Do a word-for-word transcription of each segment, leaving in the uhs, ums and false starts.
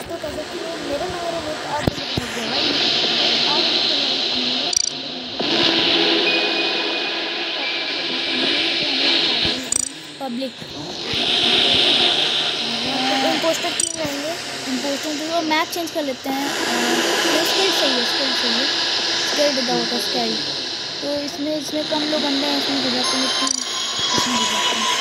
तो कर सकती हूँ मेरे मेरे लिए आप पब्लिक इम्पोस्टर टीम रहेंगे। इम्पोस्टर टीम और मैप चेंज कर लेते हैं। स्किल चाहिए स्किल चाहिए स्किल विदाउट स्किल। तो इसमें इसमें कम लोग बन रहे हैं, इसमें हो जाते हैं इसमें हो जाते हैं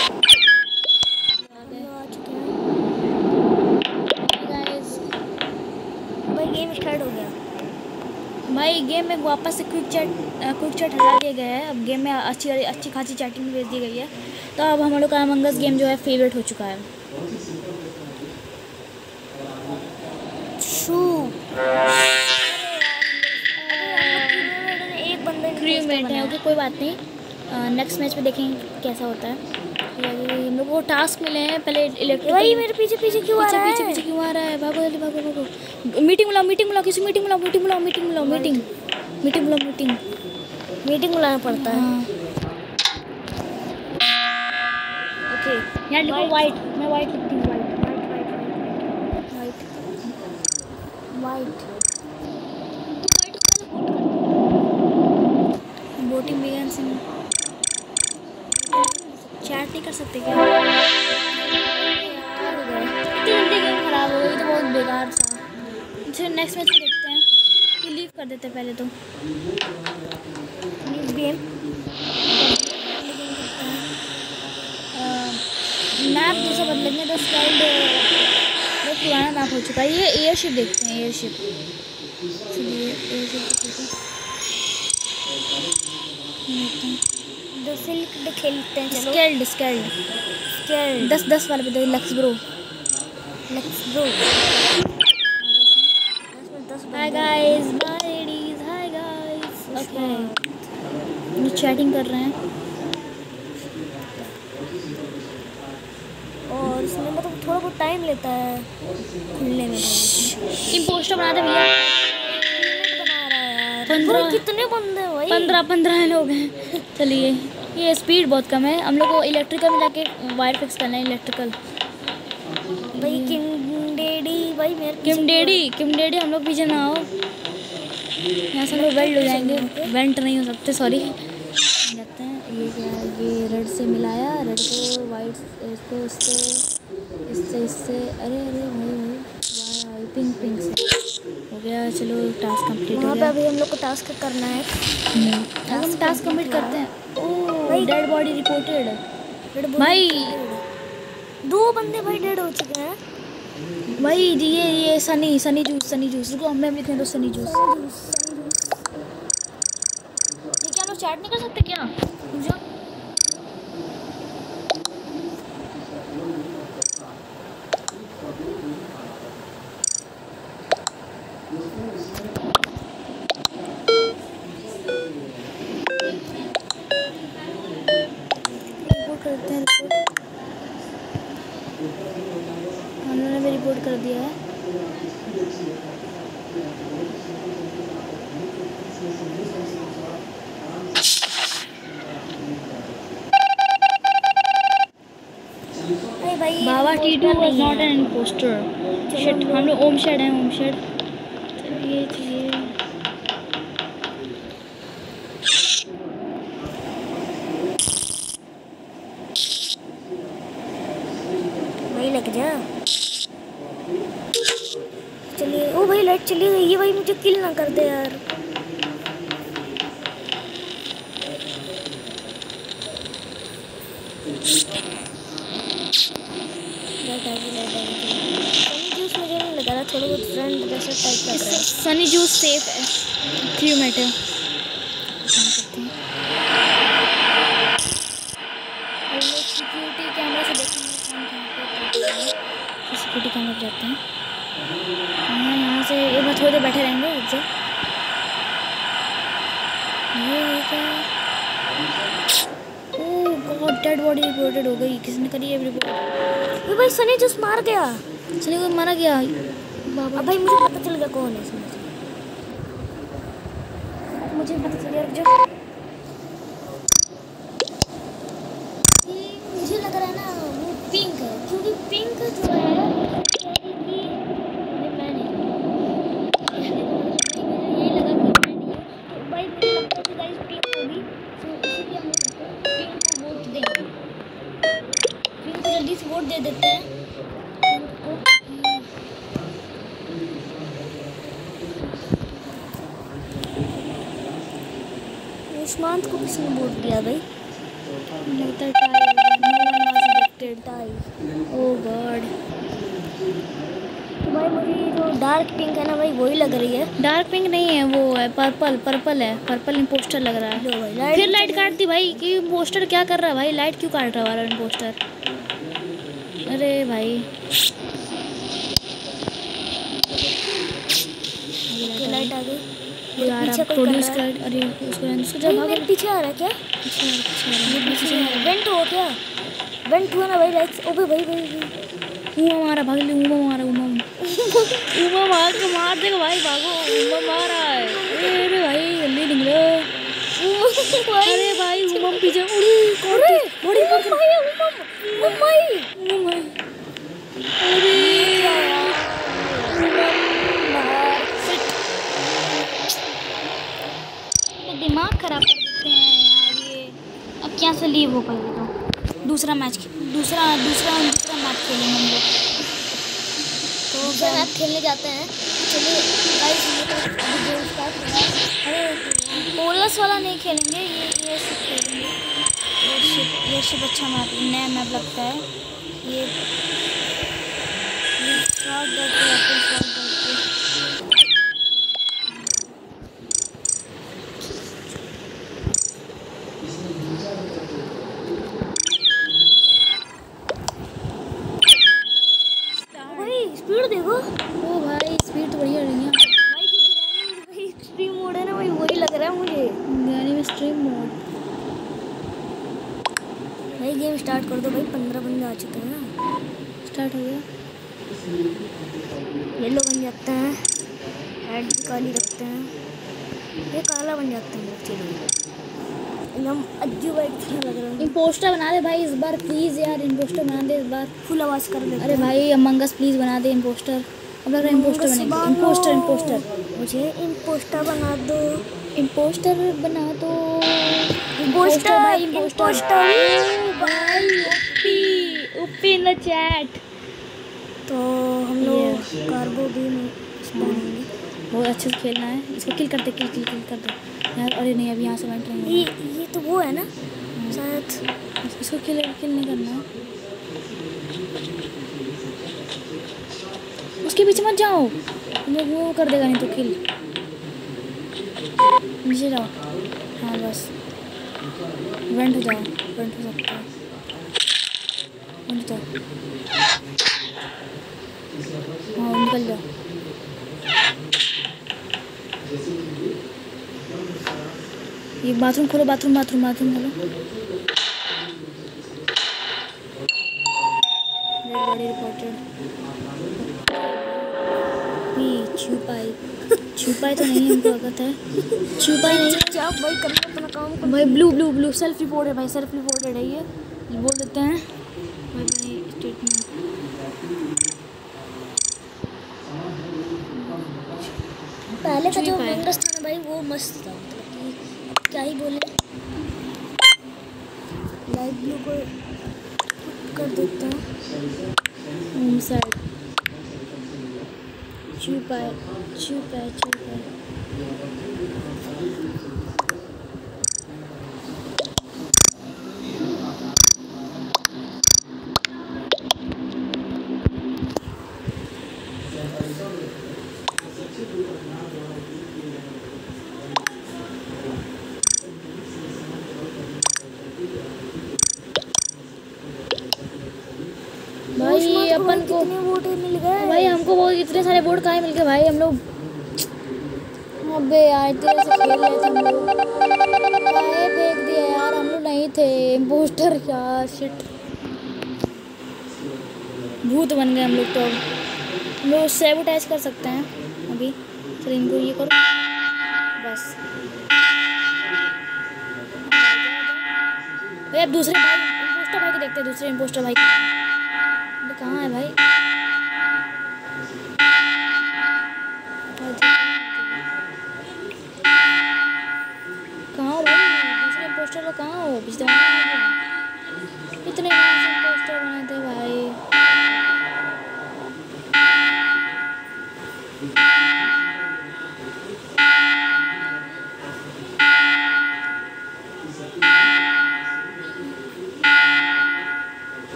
भाई गेम स्टार्ट हो गया। भाई गेम में वापस से क्विक चैट क्विक चैट हटा दिया गया है। अब गेम में अच्छी अच्छी खासी चैटिंग भेज दी गई है। तो अब हम लोग का अमंग अस गेम जो है फेवरेट हो चुका है। शू एक बंदे क्रूमेट है। ओके कोई बात नहीं, नेक्स्ट मैच में देखेंगे कैसा होता है। हम लोग को टास्क मिले हैं पहले इलेक्ट्रिक। भाई मेरे पीछे पीछे क्यों आ रहा है? पीछे पीछे क्यों आ रहा है? भागो जल्दी भागो भागो। मीटिंग बुलाओ मीटिंग बुलाओ किसी मीटिंग बुलाओ मीटिंग बुलाओ मीटिंग बुलाओ मीटिंग मीटिंग बुलाओ मीटिंग मीटिंग बुलाना पड़ता है। ओके यार लिखो वाइट, मैं वाइट लिखती हूँ। White white white voting begin से चैट नहीं कर सकते क्या? जल्दी गेम खराब हो गई तो बहुत बेकार सा। चलो नेक्स्ट मैच में देखते हैं। ये लीव कर देते हैं पहले तो गेम मैप जैसा बदलेंगे तो स्लाइड बहुत पुराना मैप हो चुका है। ये एयरशिप देखते हैं एयरशिप। चलिए एयरशिप दो सिल्क खेलते हैं। चलो स्केल्ड स्केल्ड स्केल्ड दस दस वाले पे लक्स ब्रो लक्स bro. Hi guys bye ladies hi guys. Okay ये चैटिंग कर रहे हैं और इसमें मतलब थोड़ा बहुत टाइम लेता है खुलने में। इम्पोस्टर बना दे भैया। बना रहा है यार। पंद्रह कितने बंदे हैं भाई? पंद्रह पंद्रह लोग हैं। चलिए ये स्पीड बहुत कम है। हम लोग को इलेक्ट्रिकल में जाके वायर फिक्स करना है। इलेक्ट्रिकल भाई किम डेडी भाई मेरे किम डेडी किम डेडी हम लोग पीछे ना आओ। यहाँ से हम लोग वेल्ट हो जाएंगे। वेंट नहीं हो सकते सॉरी। जाते हैं ये क्या ये रेड से मिलाया रेड को वाइट इसको इससे इससे इससे अरे अरे भाई भाई वाई पिंक पिंक से हो गया। चलो टास्क कंप्लीट हो गया। अभी हम लोग को टास्क करना है। हम टास्क कंप्लीट करते हैं। Oh dead body reported. भाई दो बंदे भाई डेड हो चुके हैं भाई। ये ये sunny sunny juice sunny juice रुको हमें लिखें तो सनी जूस। ये क्या लोग चैट नहीं कर सकते क्या? पूजा रिपोर्ट करते हैं। रिपोर्ट उन्होंने भी रिपोर्ट कर दिया है। बाबा Titu was not an impostor. Shit हम लोग ओम शेड हैं ओम शेड। चलिए चलिए भाई लग जा। चलिए ओ भाई लाइट चली गई। ये भाई मुझे किल ना कर दे यार। सनी जूस मुझे नहीं लगा रहा थोड़ा बहुत फ्रेंड जैसा टाइप लग रहा है। सनी जूस सेफ है क्रूमेट है। सिक्योरिटी कैमरा से देखेंगे सिक्योरिटी कैमरा पर जाते हैं। यहाँ यहाँ से एक बार थोड़ी देर बैठे रहेंगे। एग्जैक्ट ये क्या ओह डेड बॉडी रिपोर्टेड हो गई। किसने करी है रिपोर्ट? भाई सनी जूस मार गया। सनी को मारा गया बाबा। भाई मुझे पता चल गया कौन है इसमें। मुझे पता चल गया जो मुझे लग रहा है ना वो पिंक है क्योंकि पिंक जो है कि सुष्मांत को किसी ने वोट दिया भाई? लगता है tie. No one was elected, tie. Oh god. तो भाई मुझे जो डार्क पिंक है ना भाई वही लग रही है। डार्क पिंक नहीं है, वो है पर्पल, पर्पल है, पर्पल इम्पोस्टर लग रहा है। लो भाई लाइट फिर लाइट काट दी भाई कि इम्पोस्टर क्या कर रहा है भाई, लाइट क्यों काट रहा है वाला इम्पोस्टर। अरे भाई लाइट आ गई। यार पीछे आप कोई प्रोड्यूस कर रहा है। कर, अरे उसको उसको भाई जब भाग मेरे पीछे आ रहा है क्या? पीछे आ रहा, पीछे आ रहा, पीछे पीछे आ रहा। वेंट हो क्या? वेंट हुआ ना भाई राइट। ओबे भाई भाई भाई उमा मारा, भाग ले, उमा मारा, उमा उमा मार के मार देगा भाई, भागो, उमा मारा है। अरे भाई जल्दी निकलो। अरे भाई उमा पीछे, अरे अरे बड़ी बड़ी भाई उमम मम्मी उमा, अरे दिमाग खराब कर देते हैं यार ये। अब क्या से लीव हो पाएगी तो दूसरा मैच, दूसरा दूसरा दूसरा मैच खेलेंगे हम लोग। तो जब आप खेलने जाते हैं चलिए गाइस ये तो अभी गेम स्टार्ट हो रहा है। अरे बोलस वाला नहीं खेलेंगे, ये ये सब खेलेंगे। ये शिप, ये शिप अच्छा मैप, नया मैप लगता है ये। ये शॉट देते हैं, फिर शॉट देते भाई स्पीड देखो। ओ भाई स्पीड तो बढ़िया रही है भाई जो ग्रैनी भाई एक्सट्रीम मोड है ना भाई वही लग रहा है मुझे। गाड़ी में स्ट्रीम मोड। भाई गेम स्टार्ट कर दो भाई, पंद्रह बंदे आ चुके हैं ना। स्टार्ट हो गया। येलो बन जाते हैं, हेड भी काली रखते हैं, ये काला बन जाते हैं। चलिए एकदम अज्जू भाई अच्छा लग रहा है। इम्पोस्टर बना दे भाई इस बार प्लीज़ यार, इम्पोस्टर बना दे इस बार। फुल आवाज़ कर देते अरे भाई अमंग अस प्लीज़ बना दे इम्पोस्टर। अब लग रहा है इम्पोस्टर बनेंगे। इम्पोस्टर इम्पोस्टर मुझे इम्पोस्टर बना दो, इम्पोस्टर बना दो। इम्पोस्टर भाई इम्पोस्टर भाई OP OP in the chat. तो हम लोग कार्बो भी बनेंगे। बहुत अच्छे से खेलना है, इसको किल करते, किल किल किल कर दो यार। अरे नहीं अभी यहाँ से वेंट नहीं ये होगा। ये तो वो है ना शायद। इसको किल किल नहीं करना है, उसके पीछे मत जाओ, वो वो कर देगा नहीं तो किल। नीचे जाओ, हाँ बस वेंट हो जाओ, वेंट हो सकता है, वेंट जाओ, हाँ निकल जाओ। ये बाथरूम खोलो, बाथरूम बाथरूम बाथरूम खोलो। Body reported. छुपाई छुपाई तो नहीं, हमको अवगत है। छुपाई नहीं चुपचाप भाई करना अपना काम कर। भाई, blue blue blue self report है भाई, सेल्फ रिपोर्टेड है ये, ये बोल देते हैं भाई भाई स्टेटमेंट। पहले का जो विंडोज था ना भाई वो मस्त था, मतलब कि क्या ही बोले। लाइट ब्लू को कर देते हैं। होम साइड छुपाई छुपाई छुपाई। भाई अपन को कितने वोट मिल गए भाई, हमको वो इतने सारे वोट कहाँ मिल गए भाई हम लोग। अबे यार तेरे से खेल रहे थे हम लोग, काहे फेंक दिया यार, हम लोग नहीं थे इम्पोस्टर। यार शिट, भूत बन गए हम लोग। तो अब हम लोग सैबोटाइज कर सकते हैं अभी। चल इनको ये करो बस। भाई अब दूसरे भाई इम्पोस्टर भाई को देखते हैं, दूसरे इम्पोस्टर भाई कहाँ है भाई? कहाँ हो भाई दूसरे पोस्टर को, कहाँ हो? पिछले इतने पोस्टर बने थे भाई।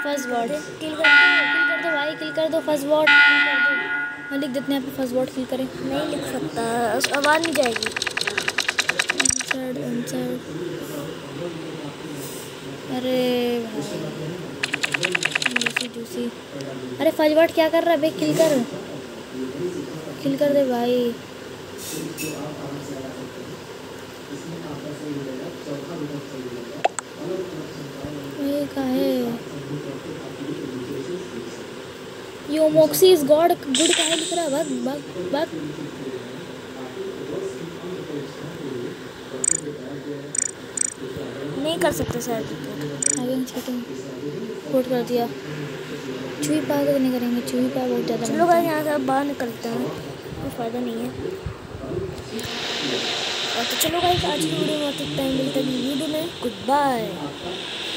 फर्स्ट वॉर्ड किल कर दो, किल कर दो भाई, किल कर दो, फर्स्ट वॉर्ड किल कर दो। हाँ लिख देते हैं यहाँ पे फर्स्ट वॉर्ड किल करें। नहीं लिख सकता, आवाज़ नहीं जाएगी। इंसर्ट इंसर्ट, अरे जूसी जूसी, अरे फर्स्ट वॉर्ड क्या कर रहा है बे, किल कर, किल कर दे भाई। ये क्या है, yo Moxy is god, good कहाँ लिख रहा है, भाग भाग भाग। नहीं कर सकते सर, आगे चीटिंग रिपोर्ट कर दिया। चूही पा को नहीं करेंगे, चूही पा बहुत ज़्यादा। चलो भाई यहाँ से अब बाहर निकलते हैं, कोई फ़ायदा नहीं है। और तो चलो भाई आज की वीडियो में टाइम मिलता है वीडियो में, गुड बाय।